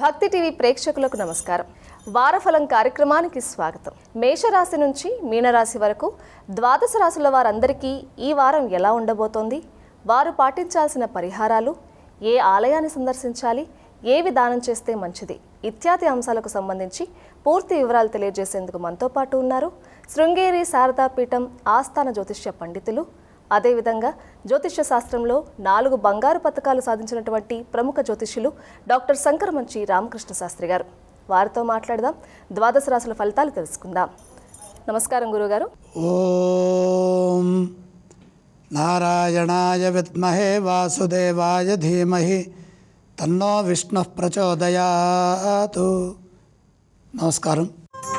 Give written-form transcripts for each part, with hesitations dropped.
భక్తి టీవీ ప్రేక్షకులకు నమస్కారం. వారఫలం కార్యక్రమానికి స్వాగతం. మేషరాశి నుంచి మీనరాశి వరకు ద్వాదశ రాశుల వారందరికీ ఈ వారం ఎలా ఉండబోతోంది, వారు పాటించాల్సిన పరిహారాలు, ఏ ఆలయాన్ని సందర్శించాలి, ఏవి దానం చేస్తే మంచిది ఇత్యాది అంశాలకు సంబంధించి పూర్తి వివరాలు తెలియజేసేందుకు మనతో పాటు ఉన్నారు శృంగేరి శారదా పీఠం ఆస్థాన జ్యోతిష్య పండితులు, అదేవిధంగా జ్యోతిష్య శాస్త్రంలో 4 బంగారు పతకాలు సాధించినటువంటి ప్రముఖ జ్యోతిష్యులు డాక్టర్ శంకరమంచి రామకృష్ణ శాస్త్రి గారు. వారితో మాట్లాడదాం, ద్వాదశ రాశుల ఫలితాలు తెలుసుకుందాం. నమస్కారం గురుగారు. ఓం నారాయణాయ విద్మహే వాసుదేవాయ ధీమహి తన్నో విష్ణుః ప్రచోదయాతు. నమస్కారం.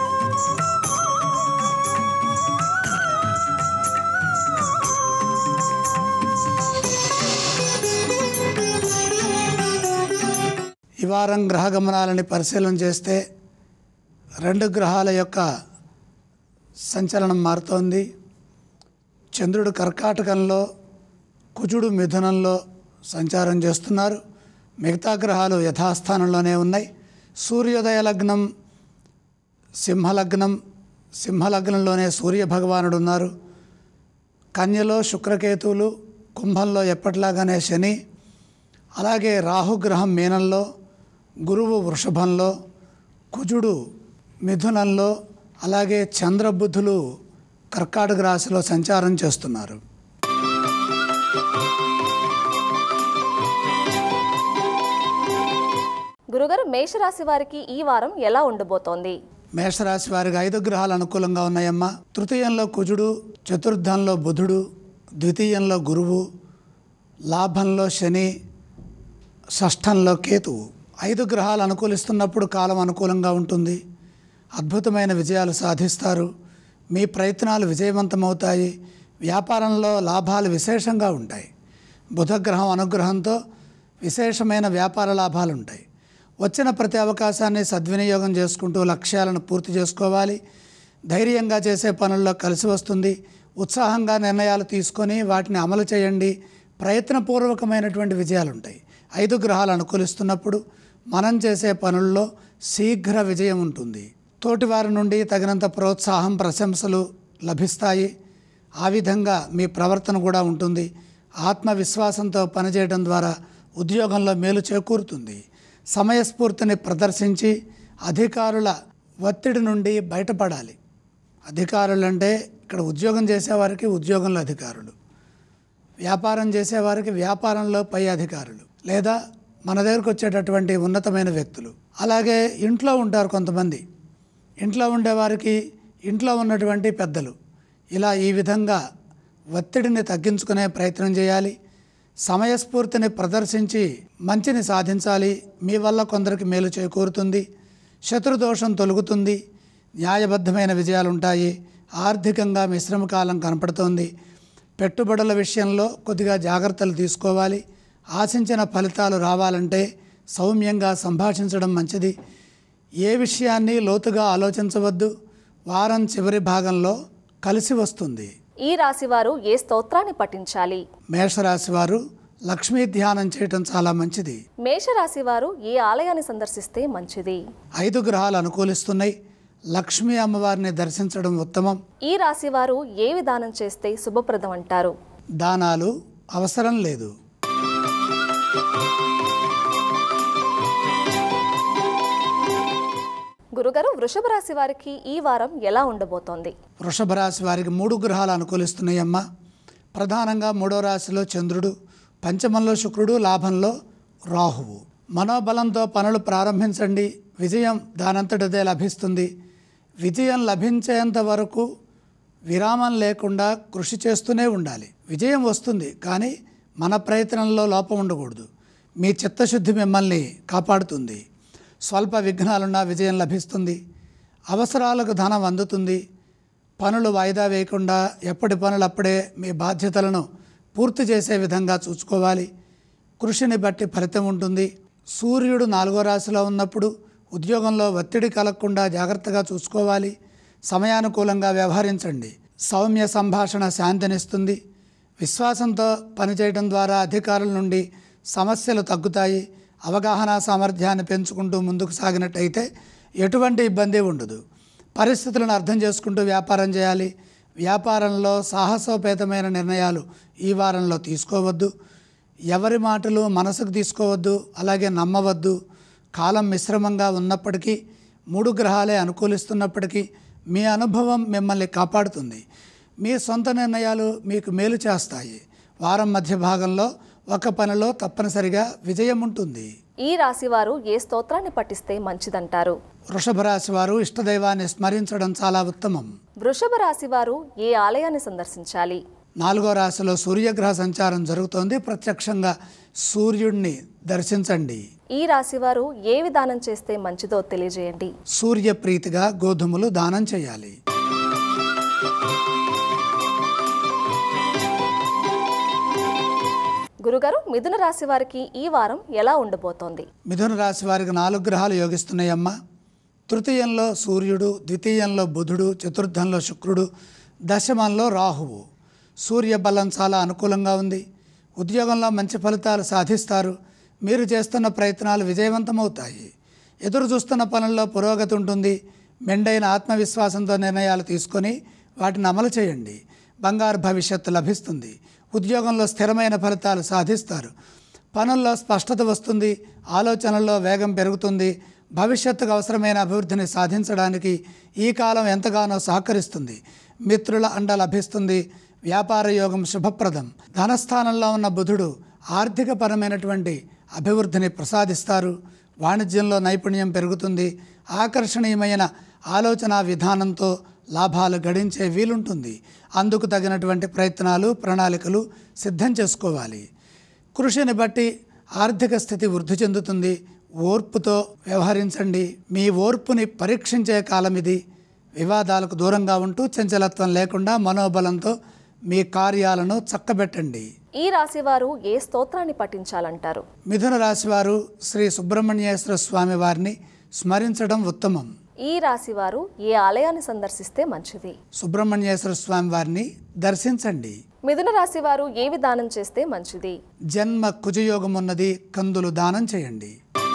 ఈ వారం గ్రహ గమనాలని పరిశీలన చేస్తే 2 గ్రహాల యొక్క సంచలనం మారుతోంది. చంద్రుడు కర్కాటకంలో, కుజుడు మిథునంలో సంచారం చేస్తున్నారు. మిగతా గ్రహాలు యథాస్థానంలోనే ఉన్నాయి. సూర్యోదయ లగ్నం సింహలగ్నం, సింహలగ్నంలోనే సూర్య భగవానుడు ఉన్నారు. కన్యలో శుక్రకేతువులు, కుంభంలో ఎప్పటిలాగానే శని, అలాగే రాహుగ్రహం మీనంలో, గురువు వృషభంలో, కుజుడు మిథునంలో, అలాగే చంద్రబుధులు కర్కాటక రాశిలో సంచారం చేస్తున్నారు. గురుగారు, మేషరాశి వారికి ఈ వారం ఎలా ఉండబోతోంది? మేషరాశి వారికి 5 గ్రహాలు అనుకూలంగా ఉన్నాయమ్మా. తృతీయంలో కుజుడు, చతుర్థంలో బుధుడు, ద్వితీయంలో గురువు, లాభంలో శని, షష్ఠంలో కేతువు. 5 గ్రహాలు అనుకూలిస్తున్నప్పుడు కాలం అనుకూలంగా ఉంటుంది. అద్భుతమైన విజయాలు సాధిస్తారు. మీ ప్రయత్నాలు విజయవంతమవుతాయి. వ్యాపారంలో లాభాలు విశేషంగా ఉంటాయి. బుధగ్రహం అనుగ్రహంతో విశేషమైన వ్యాపార లాభాలు ఉంటాయి. వచ్చిన ప్రతి అవకాశాన్ని సద్వినియోగం చేసుకుంటూ లక్ష్యాలను పూర్తి చేసుకోవాలి. ధైర్యంగా చేసే పనుల్లో కలిసి వస్తుంది. ఉత్సాహంగా నిర్ణయాలు తీసుకొని వాటిని అమలు చేయండి. ప్రయత్నపూర్వకమైనటువంటి విజయాలు ఉంటాయి. 5 గ్రహాలు అనుకూలిస్తున్నప్పుడు మనం చేసే పనుల్లో శీఘ్ర విజయం ఉంటుంది. తోటివారి నుండి తగినంత ప్రోత్సాహం, ప్రశంసలు లభిస్తాయి. ఆ విధంగా మీ ప్రవర్తన కూడా ఉంటుంది. ఆత్మవిశ్వాసంతో పనిచేయడం ద్వారా ఉద్యోగంలో మేలు చేకూరుతుంది. సమయస్ఫూర్తిని ప్రదర్శించి అధికారుల ఒత్తిడి నుండి బయటపడాలి. అధికారులు అంటే ఇక్కడ ఉద్యోగం చేసేవారికి ఉద్యోగంలో అధికారులు, వ్యాపారం చేసేవారికి వ్యాపారంలో పై అధికారులు, లేదా మన దగ్గరకు వచ్చేటటువంటి ఉన్నతమైన వ్యక్తులు. అలాగే ఇంట్లో ఉంటారు కొంతమంది, ఇంట్లో ఉండేవారికి ఇంట్లో ఉన్నటువంటి పెద్దలు. ఇలా ఈ విధంగా ఒత్తిడిని తగ్గించుకునే ప్రయత్నం చేయాలి. సమయస్ఫూర్తిని ప్రదర్శించి మంచిని సాధించాలి. మీ వల్ల కొందరికి మేలు చేకూరుతుంది. శత్రుదోషం తొలగుతుంది. న్యాయబద్ధమైన విజయాలు ఉంటాయి. ఆర్థికంగా మిశ్రమ కాలం కనపడుతోంది. పెట్టుబడుల విషయంలో కొద్దిగా జాగ్రత్తలు తీసుకోవాలి. ఆశించిన ఫలితాలు రావాలంటే సౌమ్యంగా సంభాషించడం మంచిది. ఏ విషయాన్ని లోతుగా ఆలోచించవద్దు. వారం చివరి భాగంలో కలిసి వస్తుంది. ఈ రాశి వారు ఏ స్తోత్రాన్ని పఠించాలి? మేషరాశి వారు లక్ష్మీ ధ్యానం చేయటం చాలా మంచిది. మేషరాశి వారు ఏ ఆలయాన్ని సందర్శిస్తే మంచిది? 5 గ్రహాలు అనుకూలిస్తున్నాయి. లక్ష్మీ అమ్మవారిని దర్శించడం ఉత్తమం. ఈ రాశి వారు ఏ విధానం చేస్తే శుభప్రదం అంటారు? దానాలు అవసరం లేదు. గురుగారు, వృషభ రాశి వారికి ఈ వారం ఎలా ఉండబోతోంది? వృషభ రాశి వారికి 3 గ్రహాలు అనుకూలిస్తున్నాయమ్మా. ప్రధానంగా 3వ రాశిలో చంద్రుడు, పంచమంలో శుక్రుడు, లాభంలో రాహువు. మనోబలంతో పనులు ప్రారంభించండి. విజయం దానంతటదే లభిస్తుంది. విజయం లభించేంత వరకు విరామం లేకుండా కృషి చేస్తూనే ఉండాలి. విజయం వస్తుంది, కానీ మన ప్రయత్నంలో లోపం ఉండకూడదు. మీ చిత్తశుద్ధి మిమ్మల్ని కాపాడుతుంది. స్వల్ప విఘ్నాలున్నా విజయం లభిస్తుంది. అవసరాలకు ధనం అందుతుంది. పనులు వాయిదా వేయకుండా ఎప్పటి పనులప్పుడే మీ బాధ్యతలను పూర్తి చేసే విధంగా చూసుకోవాలి. కృషిని బట్టి ఫలితం ఉంటుంది. సూర్యుడు 4వ రాశిలో ఉన్నప్పుడు ఉద్యోగంలో ఒత్తిడి కలగకుండా జాగ్రత్తగా చూసుకోవాలి. సమయానుకూలంగా వ్యవహరించండి. సౌమ్య సంభాషణ శాంతినిస్తుంది. విశ్వాసంతో పనిచేయడం ద్వారా అధికారుల నుండి సమస్యలు తగ్గుతాయి. అవగాహన సామర్థ్యాన్ని పెంచుకుంటూ ముందుకు సాగినట్టయితే ఎటువంటి ఇబ్బంది ఉండదు. పరిస్థితులను అర్థం చేసుకుంటూ వ్యాపారం చేయాలి. వ్యాపారంలో సాహసోపేతమైన నిర్ణయాలు ఈ వారంలో తీసుకోవద్దు. ఎవరి మాటలు మనసుకు తీసుకోవద్దు, అలాగే నమ్మవద్దు. కాలం మిశ్రమంగా ఉన్నప్పటికీ 3 గ్రహాలే అనుకూలిస్తున్నప్పటికీ మీ అనుభవం మిమ్మల్ని కాపాడుతుంది. మీ సొంత నిర్ణయాలు మీకు మేలు చేస్తాయి. వారం మధ్య భాగంలో ఒక పనిలో తప్పనిసరిగా విజయం ఉంటుంది. ఈ రాశివారు ఏ స్తోత్రాన్ని పఠిస్తే మంచిదంటారు? వృషభ రాశి వారు ఇష్టదైవాన్ని స్మరించడం చాలా ఉత్తమం. వృషభ రాశివారు ఏ ఆలయాన్ని సందర్శించాలి? 4వ రాశిలో సూర్యగ్రహ సంచారం జరుగుతోంది. ప్రత్యక్షంగా సూర్యుడిని దర్శించండి. ఈ రాశివారు ఏ విధానం చేస్తే మంచిదో తెలియజేయండి. సూర్యప్రీతిగా గోధుమలు దానం చేయాలి. గురుగారు, మిథున రాశి వారికి ఈ వారం ఎలా ఉండబోతోంది? మిథున రాశి వారికి 4 గ్రహాలు యోగిస్తున్నాయమ్మ. తృతీయంలో సూర్యుడు, ద్వితీయంలో బుధుడు, చతుర్థంలో శుక్రుడు, దశమంలో రాహువు. సూర్య బలం చాలా అనుకూలంగా ఉంది. ఉద్యోగంలో మంచి ఫలితాలు సాధిస్తారు. మీరు చేస్తున్న ప్రయత్నాలు విజయవంతమవుతాయి. ఎదురు చూస్తున్న పనుల్లో పురోగతి ఉంటుంది. మెండైన ఆత్మవిశ్వాసంతో నిర్ణయాలు తీసుకొని వాటిని అమలు చేయండి. బంగారు భవిష్యత్తు లభిస్తుంది. ఉద్యోగంలో స్థిరమైన ఫలితాలు సాధిస్తారు. పనుల్లో స్పష్టత వస్తుంది. ఆలోచనల్లో వేగం పెరుగుతుంది. భవిష్యత్తుకు అవసరమైన అభివృద్ధిని సాధించడానికి ఈ కాలం ఎంతగానో సహకరిస్తుంది. మిత్రుల అండ లభిస్తుంది. వ్యాపార యోగం శుభప్రదం. ధనస్థానంలో ఉన్న బుధుడు ఆర్థికపరమైనటువంటి అభివృద్ధిని ప్రసాదిస్తారు. వాణిజ్యంలో నైపుణ్యం పెరుగుతుంది. ఆకర్షణీయమైన ఆలోచన విధానంతో లాభాలు గడించే వీలుంటుంది. అందుకు తగినటువంటి ప్రయత్నాలు, ప్రణాళికలు సిద్ధం చేసుకోవాలి. కృషిని బట్టి ఆర్థిక స్థితి వృద్ధి చెందుతుంది. ఓర్పుతో వ్యవహరించండి. మీ ఓర్పుని పరీక్షించే కాలం ఇది. వివాదాలకు దూరంగా ఉంటూ చంచలత్వం లేకుండా మనోబలంతో మీ కార్యాలను చక్కబెట్టండి. ఈ రాశివారు ఏ స్తోత్రాన్ని పఠించాలంటారు? మిథున రాశివారు శ్రీ సుబ్రహ్మణ్యేశ్వర స్వామి వారిని స్మరించడం ఉత్తమం. ఈ రాశివారు ఏ ఆలయాన్ని సందర్శిస్తే మంచిది? సుబ్రహ్మణ్యేశ్వర స్వామి వారిని దర్శించండి. మిథున రాశివారు ఏ విధానం చేస్తే మంచిది? జన్మ కుజయోగం ఉన్నది, కందులు దానం చేయండి.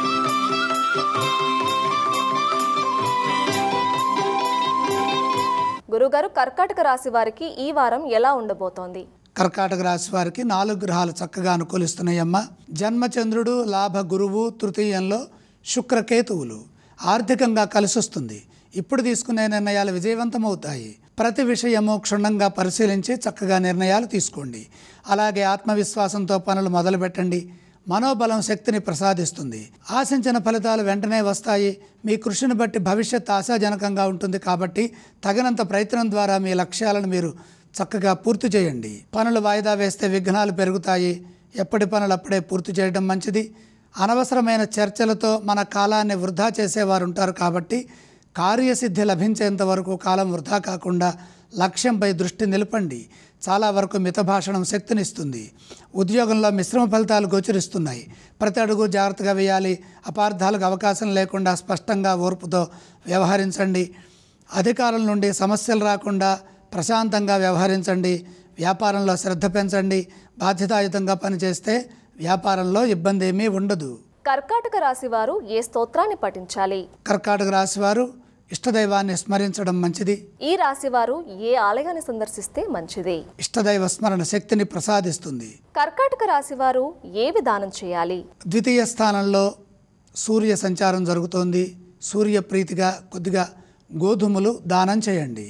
గురుగారు, కర్కాటక రాశి వారికి ఈ వారం ఎలా ఉండబోతోంది? కర్కాటక రాశి వారికి 4 గ్రహాలు చక్కగా అనుకూలిస్తున్నాయమ్మ. జన్మచంద్రుడు, లాభ గురువు, తృతీయంలో శుక్రకేతువులు. ఆర్థికంగా కలిసొస్తుంది. ఇప్పుడు తీసుకునే నిర్ణయాలు విజయవంతమవుతాయి. ప్రతి విషయము క్షుణ్ణంగా పరిశీలించి చక్కగా నిర్ణయాలు తీసుకోండి. అలాగే ఆత్మవిశ్వాసంతో పనులు మొదలుపెట్టండి. మనోబలం శక్తిని ప్రసాదిస్తుంది. ఆశించిన ఫలితాలు వెంటనే వస్తాయి. మీ కృషిని బట్టి భవిష్యత్ ఆశాజనకంగా ఉంటుంది. కాబట్టి తగినంత ప్రయత్నం ద్వారా మీ లక్ష్యాలను మీరు చక్కగా పూర్తి చేయండి. పనులు వాయిదా వేస్తే విఘ్నాలు పెరుగుతాయి. ఎప్పటి పనులు అప్పుడే పూర్తి చేయడం మంచిది. అనవసరమైన చర్చలతో మన కాలాన్ని వృధా చేసేవారు ఉంటారు. కాబట్టి కార్యసిద్ధి లభించేంత వరకు కాలం వృధా కాకుండా లక్ష్యంపై దృష్టి నిలపండి. చాలా వరకు మితభాషణం శక్తినిస్తుంది. ఉద్యోగంలో మిశ్రమ ఫలితాలు గోచరిస్తున్నాయి. ప్రతి అడుగు జాగ్రత్తగా వేయాలి. అపార్థాలకు అవకాశం లేకుండా స్పష్టంగా ఓర్పుతో వ్యవహరించండి. అధికారుల నుండి సమస్యలు రాకుండా ప్రశాంతంగా వ్యవహరించండి. వ్యాపారంలో శ్రద్ధ పెంచండి. బాధ్యతాయుతంగా పనిచేస్తే వ్యాపారంలో ఇబ్బంది ఏమీ ఉండదు. కర్కాటక రాశి వారు ఏ స్తోత్రాన్ని పఠించాలి? కర్కాటక రాశి వారు ఇష్టదైవాన్ని స్మరించడం మంచిది. ఈ రాశి వారు ఏ ఆలయాన్ని సందర్శిస్తే మంచిది? ఇష్టదైవ స్మరణ శక్తిని ప్రసాదిస్తుంది. కర్కాటక రాశి వారు ఏ విధానం చేయాలి? ద్వితీయ స్థానంలో సూర్య సంచారం జరుగుతోంది. సూర్య ప్రీతిగా కొద్దిగా గోధుమలు దానం చేయండి.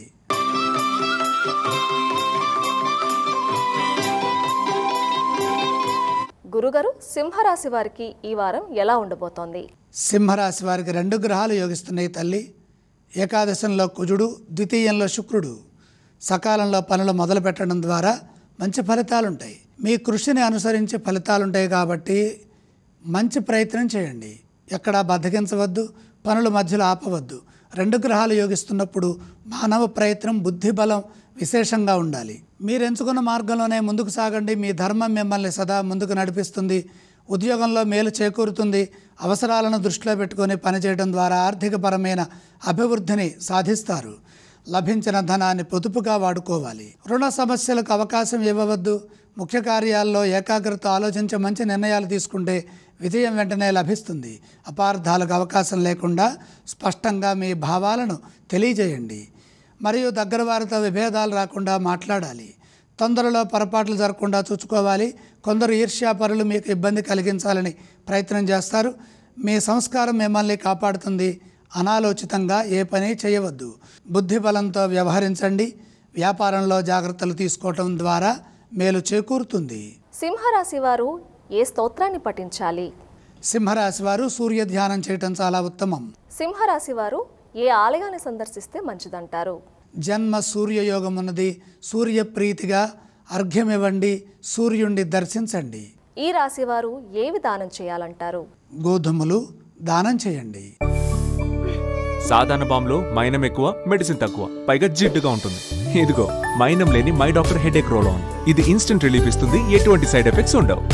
గురుగారు, సింహరాశి వారికి ఈ వారం ఎలా ఉండబోతోంది? సింహరాశి వారికి 2 గ్రహాలు యోగిస్తున్నాయి తల్లి. ఏకాదశంలో కుజుడు, ద్వితీయంలో శుక్రుడు. సకాలంలో పనులు మొదలు పెట్టడం ద్వారా మంచి ఫలితాలుంటాయి. మీ కృషిని అనుసరించి ఫలితాలుంటాయి. కాబట్టి మంచి ప్రయత్నం చేయండి. ఎక్కడా బద్దకించవద్దు. పనుల మధ్యలో ఆపవద్దు. 2 గ్రహాలు యోగిస్తున్నప్పుడు మానవ ప్రయత్నం, బుద్ధి బలం విశేషంగా ఉండాలి. మీరు ఎంచుకున్న మార్గంలోనే ముందుకు సాగండి. మీ ధర్మం మిమ్మల్ని సదా ముందుకు నడిపిస్తుంది. ఉద్యోగంలో మేలు చేకూరుతుంది. అవసరాలను దృష్టిలో పెట్టుకొని పనిచేయడం ద్వారా ఆర్థికపరమైన అభివృద్ధిని సాధిస్తారు. లభించిన ధనాన్ని పొదుపుగా వాడుకోవాలి. రుణ సమస్యలకు అవకాశం ఇవ్వవద్దు. ముఖ్య కార్యాల్లో ఏకాగ్రత ఆలోచించి మంచి నిర్ణయాలు తీసుకుంటే విజయం వెంటనే లభిస్తుంది. అపార్థాలకు అవకాశం లేకుండా స్పష్టంగా మీ భావాలను తెలియజేయండి. మరియు దగ్గర వారితో విభేదాలు రాకుండా మాట్లాడాలి. తొందరలో పొరపాట్లు జరగకుండా చూసుకోవాలి. కొందరు ఈర్ష్యాపరులు మీకు ఇబ్బంది కలిగించాలని ప్రయత్నం చేస్తారు. మీ సంస్కారం మిమ్మల్ని కాపాడుతుంది. అనాలోచితంగా ఏ పని చేయవద్దు. బుద్ధి బలంతో వ్యవహరించండి. వ్యాపారంలో జాగ్రత్తలు తీసుకోవటం ద్వారా మేలు చేకూరుతుంది. సింహరాశి వారు ఏ స్తోత్రాన్ని పఠించాలి? సింహరాశి వారు సూర్య ధ్యానం చేయటం చాలా ఉత్తమం. సింహరాశి వారు ఏ ఆలయాన్ని సందర్శిస్తే మంచిదంటారు? జన్మ సూర్యయోగం ఉన్నది. సూర్యప్రీతిగా అర్ఘ్యమివ్వండి. సూర్యుణ్ణి దర్శించండి. ఈ రాశి వారు ఏవి దానం చేయాలంటారు? గోధుమలు దానం చేయండి. సాధారణ బాంబులో మైనం ఎక్కువ, మెడిసిన్ తక్కువ, పైగా జిడ్డుగా ఉంటుంది. ఇదిగో మైనం లేని my doctor headache roll on. ఇది ఇన్స్టెంట్ రిలీఫ్ ఇస్తుంది. ఎటువంటి సైడ్ ఎఫెక్ట్స్ ఉండవు.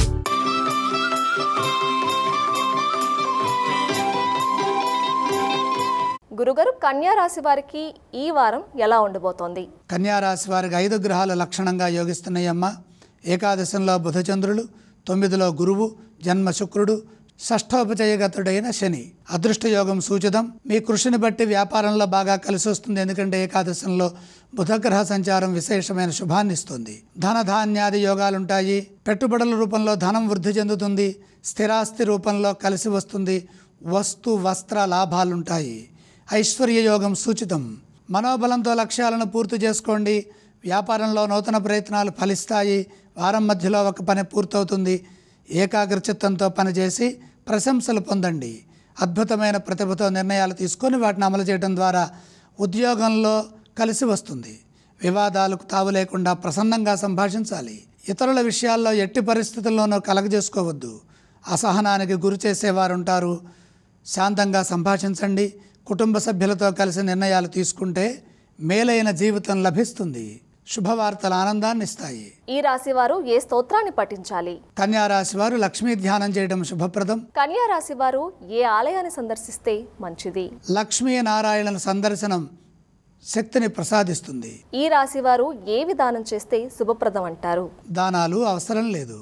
గురుగారు, కన్యా రాశి వారికి ఈ వారం ఎలా ఉండబోతోంది? కన్యారాశి వారికి 5 గ్రహాలు లక్షణంగా యోగిస్తున్నాయమ్మా. ఏకాదశంలో బుధచంద్రులు, 9లో గురువు, జన్మ శుక్రుడు, షష్ఠోపచయగతుడైన శని. అదృష్టయోగం సూచితం. మీ కృషిని బట్టి వ్యాపారంలో బాగా కలిసి వస్తుంది. ఎందుకంటే ఏకాదశంలో బుధగ్రహ సంచారం విశేషమైన శుభాన్ని ఇస్తుంది. ధనధాన్యాది యోగాలుంటాయి. పెట్టుబడుల రూపంలో ధనం వృద్ధి చెందుతుంది. స్థిరాస్తి రూపంలో కలిసి వస్తుంది. వస్తు వస్త్ర లాభాలుంటాయి. ఐశ్వర్య యోగం సూచితం. మనోబలంతో లక్ష్యాలను పూర్తి చేసుకోండి. వ్యాపారంలో నూతన ప్రయత్నాలు ఫలిస్తాయి. వారం మధ్యలో ఒక పని పూర్తవుతుంది. ఏకాగ్రచిత్తంతో పనిచేసి ప్రశంసలు పొందండి. అద్భుతమైన ప్రతిభతో నిర్ణయాలు తీసుకొని వాటిని అమలు చేయడం ద్వారా ఉద్యోగంలో కలిసి వస్తుంది. వివాదాలకు తావు లేకుండా ప్రసన్నంగా సంభాషించాలి. ఇతరుల విషయాల్లో ఎట్టి పరిస్థితుల్లోనూ కలగజేసుకోవద్దు. అసహనానికి గురి చేసేవారుంటారు. శాంతంగా సంభాషించండి. కుటుంబ సభ్యులతో కలిసి నిర్ణయాలు తీసుకుంటే మేలైన జీవితం లభిస్తుంది. శుభవార్తలు ఆనందాన్ని ఇస్తాయి. ఈ రాశి వారు ఏ స్తోత్రాన్ని పఠించాలి? కన్యారాశి వారు లక్ష్మీ ధ్యానం చేయడం శుభప్రదం. కన్యా రాశి వారు ఏ ఆలయాన్ని సందర్శిస్తే మంచిది? లక్ష్మీనారాయణుల సందర్శనం శక్తిని ప్రసాదిస్తుంది. ఈ రాశి వారు ఏ విధానం చేస్తే శుభప్రదం అంటారు? దానాలు అవసరం లేదు.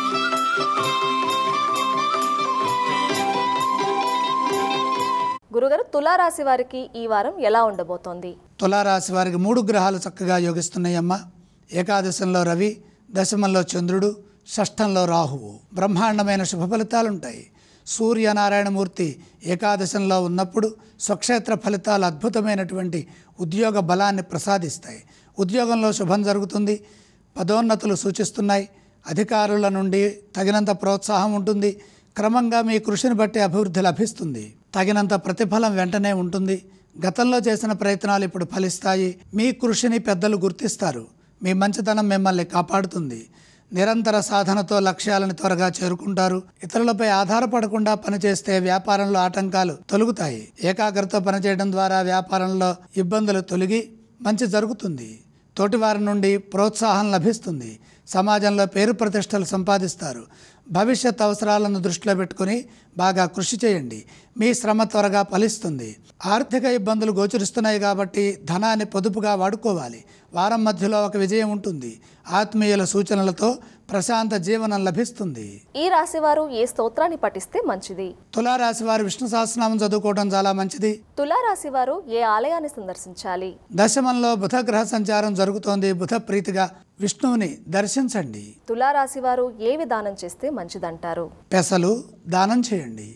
గురుగారు, తులారాశి వారికి ఈ వారం ఎలా ఉండబోతోంది? తులారాశి వారికి 3 గ్రహాలు చక్కగా యోగిస్తున్నాయమ్మా. ఏకాదశంలో రవి, దశమంలో చంద్రుడు, షష్ఠంలో రాహువు. బ్రహ్మాండమైన శుభ ఫలితాలుంటాయి. సూర్యనారాయణమూర్తి ఏకాదశంలో ఉన్నప్పుడు స్వక్షేత్ర ఫలితాలు అద్భుతమైనటువంటి ఉద్యోగ బలాన్ని ప్రసాదిస్తాయి. ఉద్యోగంలో శుభం జరుగుతుంది. పదోన్నతులు సూచిస్తున్నాయి. అధికారుల నుండి తగినంత ప్రోత్సాహం ఉంటుంది. క్రమంగా మీ కృషిని బట్టి అభివృద్ధి లభిస్తుంది. తగినంత ప్రతిఫలం వెంటనే ఉంటుంది. గతంలో చేసిన ప్రయత్నాలు ఇప్పుడు ఫలిస్తాయి. మీ కృషిని పెద్దలు గుర్తిస్తారు. మీ మంచితనం మిమ్మల్ని కాపాడుతుంది. నిరంతర సాధనతో లక్ష్యాలను త్వరగా చేరుకుంటారు. ఇతరులపై ఆధారపడకుండా పనిచేస్తే వ్యాపారంలో ఆటంకాలు తొలగుతాయి. ఏకాగ్రతతో పనిచేయడం ద్వారా వ్యాపారంలో ఇబ్బందులు తొలగి మంచి జరుగుతుంది. తోటివారి నుండి ప్రోత్సాహం లభిస్తుంది. సమాజంలో పేరు ప్రతిష్టలు సంపాదిస్తారు. భవిష్యత్ అవసరాలను దృష్టిలో పెట్టుకుని బాగా కృషి చేయండి. మీ శ్రమ త్వరగా ఫలిస్తుంది. ఆర్థిక ఇబ్బందులు గోచరిస్తున్నాయి కాబట్టి ధనాన్ని పొదుపుగా వాడుకోవాలి. వారం మధ్యలో ఒక విజయం ఉంటుంది. ఆత్మీయుల సూచనలతో ప్రశాంత జీవనం లభిస్తుంది. ఈ రాశి వారు ఏ స్తోత్రాన్ని పఠిస్తే మంచిది? తులారాశి వారు విష్ణు సహస్రనామం చదువుకోవడం చాలా మంచిది. తులారాశి వారు ఏ ఆలయాన్ని సందర్శించాలి? దశమంలో బుధగ్రహ సంచారం జరుగుతోంది. బుధ ప్రీతిగా విష్ణువుని దర్శించండి. తులారాశి వారు ఏ విధానం చేస్తే మంచిదంటారు? పెసలు దానం చేయండి.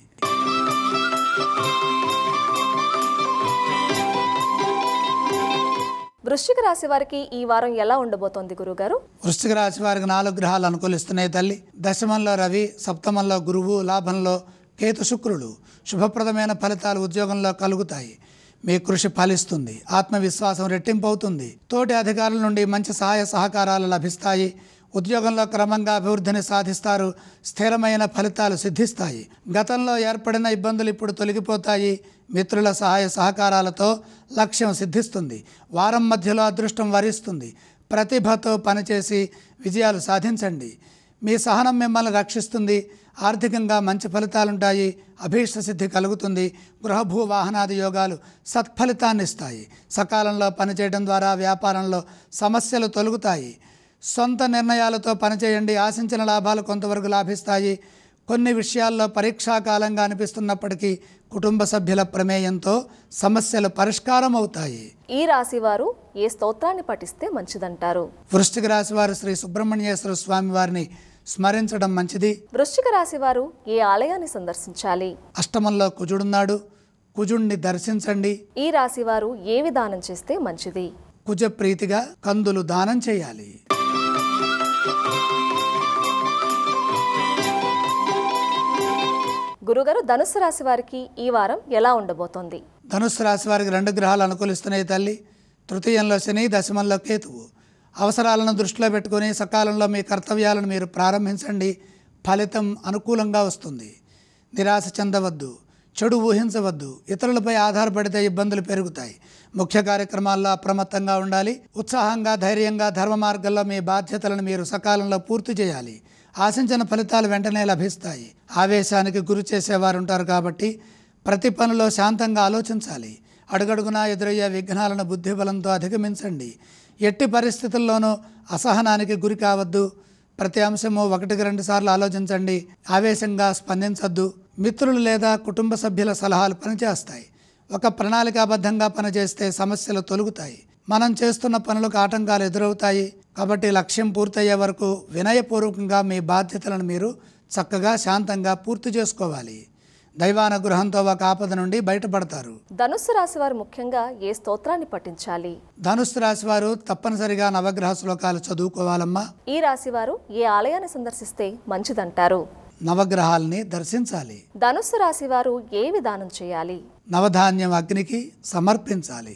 వృశ్చిక రాశి వారికి ఈ వారం ఎలా ఉండబోతోంది గురుగారు? వృశ్చిక రాశి వారికి 4 గ్రహాలు అనుకూలిస్తున్నాయి తల్లి. దశమంలో రవి, సప్తమంలో గురువు, లాభంలో కేతు శుక్రుడు. శుభప్రదమైన ఫలితాలు ఉద్యోగంలో కలుగుతాయి. మీ కృషి ఫలిస్తుంది. ఆత్మవిశ్వాసం రెట్టింపు అవుతుంది. తోటి అధికారుల నుండి మంచి సహాయ సహకారాలు లభిస్తాయి. ఉద్యోగంలో క్రమంగా అభివృద్ధిని సాధిస్తారు. స్థిరమైన ఫలితాలు సిద్ధిస్తాయి. గతంలో ఏర్పడిన ఇబ్బందులు ఇప్పుడు తొలగిపోతాయి. మిత్రుల సహాయ సహకారాలతో లక్ష్యం సిద్ధిస్తుంది. వారం మధ్యలో అదృష్టం వరిస్తుంది. ప్రతిభతో పనిచేసి విజయాలు సాధించండి. మీ సహనం మిమ్మల్ని రక్షిస్తుంది. ఆర్థికంగా మంచి ఫలితాలుంటాయి. అభీష్ట సిద్ధి కలుగుతుంది. గృహభూ వాహనాది యోగాలు సత్ఫలితాన్ని ఇస్తాయి. సకాలంలో పనిచేయడం ద్వారా వ్యాపారంలో సమస్యలు తొలగుతాయి. సొంత నిర్ణయాలతో పనిచేయండి. ఆశించిన లాభాలు కొంతవరకు లాభిస్తాయి. కొన్ని విషయాల్లో పరీక్షాకాలంగా అనిపిస్తున్నప్పటికీ కుటుంబ సభ్యుల ప్రమేయంతో సమస్యలు పరిష్కారం అవుతాయి. ఈ రాశి వారు ఏ స్తోత్రాన్ని పఠిస్తే మంచిదంటారు? వృశ్చిక రాశి వారు శ్రీ సుబ్రహ్మణ్యేశ్వర స్వామి వారిని స్మరించడం మంచిది. వృశ్చిక రాశి వారు ఏ ఆలయాన్ని సందర్శించాలి? అష్టమంలో కుజుడున్నాడు, కుజుడిని దర్శించండి. ఈ రాశి వారు ఏ విధానం చేస్తే మంచిది? కుజ ప్రీతిగా కందులు దానం చేయాలి. గురుగారు, ధనుస్సు రాశి వారికి ఈ వారం ఎలా ఉండబోతోంది? ధనుస్సు రాశి వారికి 2 గ్రహాలు అనుకూలిస్తున్నాయి తల్లి. తృతీయంలో శని, దశమంలో కేతువు. అవసరాలను దృష్టిలో పెట్టుకొని సకాలంలో మీ కర్తవ్యాలను మీరు ప్రారంభించండి. ఫలితం అనుకూలంగా వస్తుంది. నిరాశ చెందవద్దు, చెడు ఊహించవద్దు. ఇతరులపై ఆధారపడితే ఇబ్బందులు పెరుగుతాయి. ముఖ్య కార్యక్రమాల్లో అప్రమత్తంగా ఉండాలి. ఉత్సాహంగా, ధైర్యంగా ధర్మ మార్గంలో మీ బాధ్యతలను మీరు సకాలంలో పూర్తి చేయాలి. ఆశించిన ఫలితాలు వెంటనే లభిస్తాయి. ఆవేశానికి గురి చేసేవారు ఉంటారు కాబట్టి ప్రతి పనిలో శాంతంగా ఆలోచించాలి. అడుగడుగునా ఎదురయ్యే విఘ్నాలను బుద్ధిబలంతో అధిగమించండి. ఎట్టి పరిస్థితుల్లోనూ అసహనానికి గురి కావద్దు. ప్రతి అంశము 1-2 సార్లు ఆలోచించండి. ఆవేశంగా స్పందించద్దు. మిత్రులు లేదా కుటుంబ సభ్యుల సలహాలు పనిచేస్తాయి. ఒక ప్రణాళికాబద్ధంగా పనిచేస్తే సమస్యలు తొలగుతాయి. మనం చేస్తున్న పనులకు ఆటంకాలు ఎదురవుతాయి. కాబట్టి లక్ష్యం పూర్తయ్యే వరకు వినయపూర్వకంగా మీ బాధ్యతలను మీరు చక్కగా శాంతంగా పూర్తి చేసుకోవాలి. దైవానుగ్రహంతో ఒక ఆపద నుండి బయటపడతారు. ధనుస్సు రాశి వారు ముఖ్యంగా ఏ స్తోత్రాన్ని పఠించాలి? ధనుస్సు రాశి వారు తప్పనిసరిగా నవగ్రహ శ్లోకాలు చదువుకోవాలమ్మా. ఈ రాశి వారు ఏ ఆలయాన్ని సందర్శిస్తే మంచిదంటారు? నవగ్రహాలని దర్శించాలి. ధనుస్సు రాశి వారు ఏ విధానం చేయాలి? నవధాన్యం అగ్నికి సమర్పించాలి.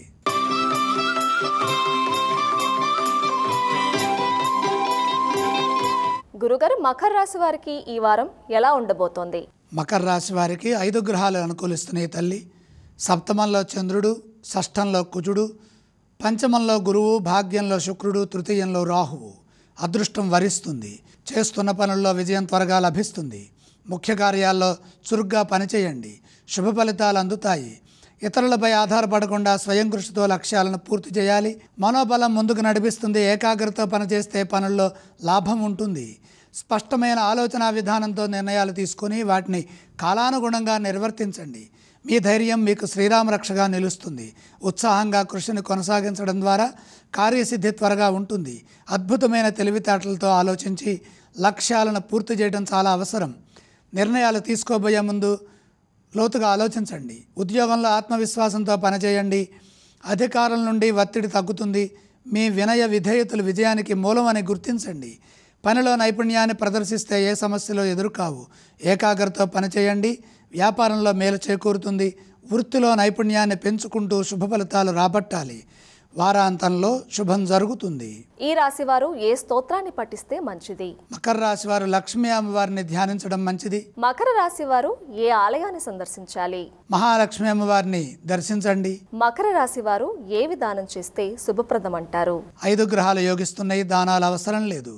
గురుగారు, మకర రాశి వారికి ఈ వారం ఎలా ఉండబోతోంది? మకర రాశి వారికి 5 గ్రహాలు అనుకూలిస్తున్నాయి తల్లి. సప్తమంలో చంద్రుడు, షష్ఠంలో కుజుడు, పంచమంలో గురువు, భాగ్యంలో శుక్రుడు, తృతీయంలో రాహువు. అదృష్టం వరిస్తుంది. చేస్తున్న పనుల్లో విజయం త్వరగా లభిస్తుంది. ముఖ్య కార్యాల్లో చురుగ్గా పనిచేయండి. శుభ ఫలితాలు అందుతాయి. ఇతరులపై ఆధారపడకుండా స్వయం కృషితో లక్ష్యాలను పూర్తి చేయాలి. మనోబలం ముందుకు నడిపిస్తుంది. ఏకాగ్రతతో పనిచేస్తే పనుల్లో లాభం ఉంటుంది. స్పష్టమైన ఆలోచన విధానంతో నిర్ణయాలు తీసుకొని వాటిని కాలానుగుణంగా నిర్వర్తించండి. మీ ధైర్యం మీకు శ్రీరామరక్షగా నిలుస్తుంది. ఉత్సాహంగా కృషిని కొనసాగించడం ద్వారా కార్యసిద్ధి త్వరగా ఉంటుంది. అద్భుతమైన తెలివితేటలతో ఆలోచించి లక్ష్యాలను పూర్తి చేయడం చాలా అవసరం. నిర్ణయాలు తీసుకోబోయే ముందు లోతుగా ఆలోచించండి. ఉద్యోగంలో ఆత్మవిశ్వాసంతో పనిచేయండి. అధికారుల నుండి ఒత్తిడి తగ్గుతుంది. మీ వినయ విధేయతలు విజయానికి మూలమని గుర్తించండి. పనిలో నైపుణ్యాన్ని ప్రదర్శిస్తే ఏ సమస్యలు ఎదురుకావు. ఏకాగ్రతతో పనిచేయండి. వ్యాపారంలో మేలు చేకూరుతుంది. వృత్తిలో నైపుణ్యాన్ని పెంచుకుంటూ శుభ ఫలితాలు రాబట్టాలి. వారాంతంలో శుభం జరుగుతుంది. ఈ రాశి వారు ఏ స్తోత్రాన్ని పఠిస్తే మంచిది? మకర రాశి వారు లక్ష్మీ అమ్మవారిని ధ్యానించడం మంచిది. మకర రాశి వారు ఏ ఆలయాన్ని సందర్శించాలి? మహాలక్ష్మి అమ్మవారిని దర్శించండి. మకర రాశి వారు ఏ విధానం చేస్తే శుభప్రదం అంటారు? 5 గ్రహాలు యోగిస్తున్నాయి. దానాలు అవసరం లేదు.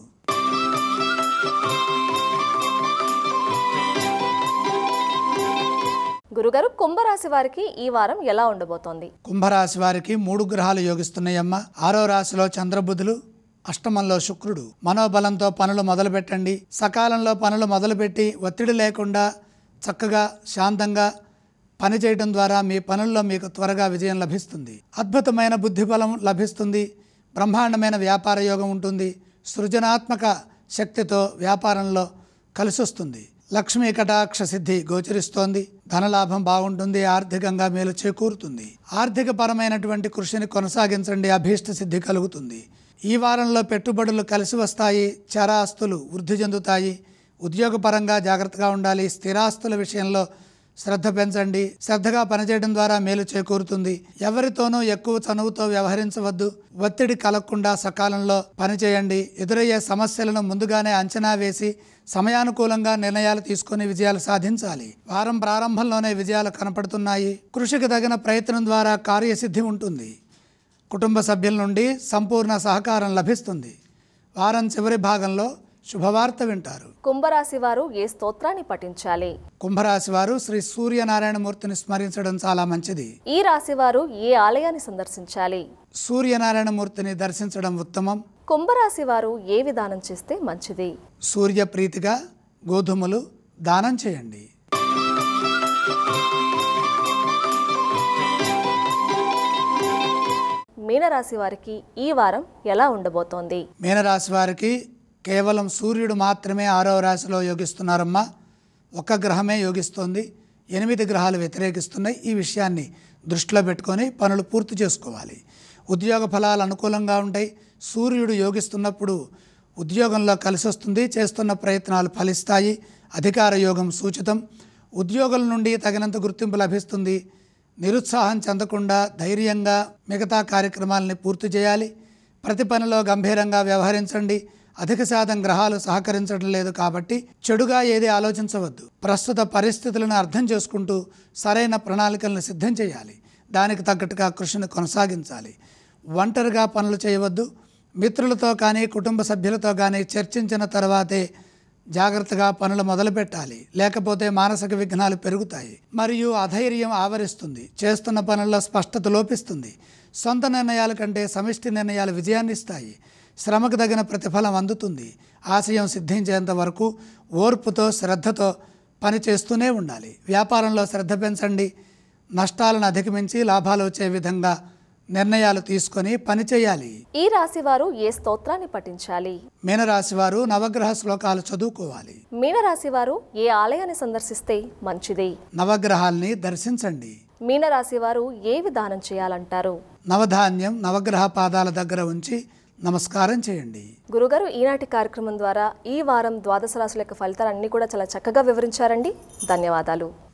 గురుగారు, కుంభరాశి వారికి ఈ వారం ఎలా ఉండబోతోంది? కుంభరాశి వారికి 3 గ్రహాలు యోగిస్తున్నాయమ్మ. 6వ రాశిలో చంద్రబుధులు, అష్టమంలో శుక్రుడు. మనోబలంతో పనులు మొదలుపెట్టండి. సకాలంలో పనులు మొదలుపెట్టి ఒత్తిడి లేకుండా చక్కగా శాంతంగా పనిచేయడం ద్వారా మీ పనుల్లో మీకు త్వరగా విజయం లభిస్తుంది. అద్భుతమైన బుద్ధిబలం లభిస్తుంది. బ్రహ్మాండమైన వ్యాపార యోగం ఉంటుంది. సృజనాత్మక శక్తితో వ్యాపారంలో కలిసొస్తుంది. లక్ష్మీ కటాక్ష సిద్ధి గోచరిస్తోంది. ధనలాభం బాగుంటుంది. ఆర్థికంగా మేలు చేకూరుతుంది. ఆర్థిక పరమైనటువంటి కృషిని కొనసాగించండి. అభీష్ట సిద్ధి కలుగుతుంది. ఈ వారంలో పెట్టుబడులు కలిసి వస్తాయి. చరాస్తులు వృద్ధి చెందుతాయి. ఉద్యోగపరంగా జాగ్రత్తగా ఉండాలి. స్థిరాస్తుల విషయంలో శ్రద్ధ పెంచండి. శ్రద్ధగా పనిచేయడం ద్వారా మేలు చేకూరుతుంది. ఎవరితోనూ ఎక్కువ చనువుతో వ్యవహరించవద్దు. ఒత్తిడి కలగకుండా సకాలంలో పనిచేయండి. ఎదురయ్యే సమస్యలను ముందుగానే అంచనా వేసి సమయానుకూలంగా నిర్ణయాలు తీసుకొని విజయాలు సాధించాలి. వారం ప్రారంభంలోనే విజయాలు కనపడుతున్నాయి. కృషికి తగిన ప్రయత్నం ద్వారా కార్యసిద్ధి ఉంటుంది. కుటుంబ సభ్యుల నుండి సంపూర్ణ సహకారం లభిస్తుంది. వారం చివరి భాగంలో శుభవార్త వింటారు. కుంభరాశి వారు ఏ స్తోత్రాన్ని పఠించాలి? కుంభరాశి వారు శ్రీ సూర్యనారాయణమూర్తిని స్మరించడం చాలా మంచిది. ఈ రాశి వారు ఏ ఆలయాన్ని సందర్శించాలి? సూర్యనారాయణమూర్తిని దర్శించడం ఉత్తమం. కుంభరాశి వారు ఏ విధానం చేస్తే మంచిది? సూర్యప్రీతిగా గోధుమలు దానం చేయండి. మీనరాశి వారికి ఈ వారం ఎలా ఉండబోతోంది? మీనరాశి వారికి కేవలం సూర్యుడు మాత్రమే 6వ రాశిలో యోగిస్తున్నారమ్మా. ఒక్క గ్రహమే యోగిస్తోంది, 8 గ్రహాలు వ్యతిరేకిస్తున్నాయి. ఈ విషయాన్ని దృష్టిలో పెట్టుకొని పనులు పూర్తి చేసుకోవాలి. ఉద్యోగ ఫలాలు అనుకూలంగా ఉంటాయి. సూర్యుడు యోగిస్తున్నప్పుడు ఉద్యోగంలో కలిసి వస్తుంది, చేస్తున్న ప్రయత్నాలు ఫలిస్తాయి. అధికార యోగం సూచితం. ఉద్యోగుల నుండి తగినంత గుర్తింపు లభిస్తుంది. నిరుత్సాహం చెందకుండా ధైర్యంగా మిగతా కార్యక్రమాలని పూర్తి చేయాలి. ప్రతి పనిలో గంభీరంగా వ్యవహరించండి. అధిక శాతం గ్రహాలు సహకరించడం లేదు కాబట్టి చెడుగా ఏది ఆలోచించవద్దు. ప్రస్తుత పరిస్థితులను అర్థం చేసుకుంటూ సరైన ప్రణాళికలను సిద్ధం చేయాలి. దానికి తగ్గట్టుగా కృషిని కొనసాగించాలి. ఒంటరిగా పనులు చేయవద్దు. మిత్రులతో కానీ కుటుంబ సభ్యులతో కానీ చర్చించిన తర్వాతే జాగ్రత్తగా పనులు మొదలుపెట్టాలి. లేకపోతే మానసిక విఘ్నాలు పెరుగుతాయి మరియు అధైర్యం ఆవరిస్తుంది. చేస్తున్న పనుల్లో స్పష్టత లోపిస్తుంది. సొంత నిర్ణయాల కంటే సమిష్టి నిర్ణయాలు విజయాన్ని ఇస్తాయి. శ్రమకు తగిన ప్రతిఫలం అందుతుంది. ఆశయం సిద్ధించేంత వరకు ఓర్పుతో శ్రద్ధతో పని చేస్తూనే ఉండాలి. వ్యాపారంలో శ్రద్ధ పెంచండి. నష్టాలను అధిగమించి లాభాలు వచ్చే విధంగా నిర్ణయాలు తీసుకొని పని చేయాలి. ఈ రాశి వారు ఏ స్తోత్రాన్ని పఠించాలి? మీనరాశి వారు నవగ్రహ శ్లోకాలు చదువుకోవాలి. మీనరాశి వారు ఏ ఆలయాన్ని సందర్శిస్తే మంచిది? నవగ్రహాల్ని దర్శించండి. మీనరాశి వారు ఏ విధానం చేయాలంటారు? నవధాన్యం నవగ్రహ పాదాల దగ్గర ఉంచి నమస్కారం చేయండి. గురుగారు, ఈనాటి కార్యక్రమం ద్వారా ఈ వారం ద్వాదశ రాశుల యొక్క ఫలితాలన్నీ కూడా చాలా చక్కగా వివరించారండి. ధన్యవాదాలు.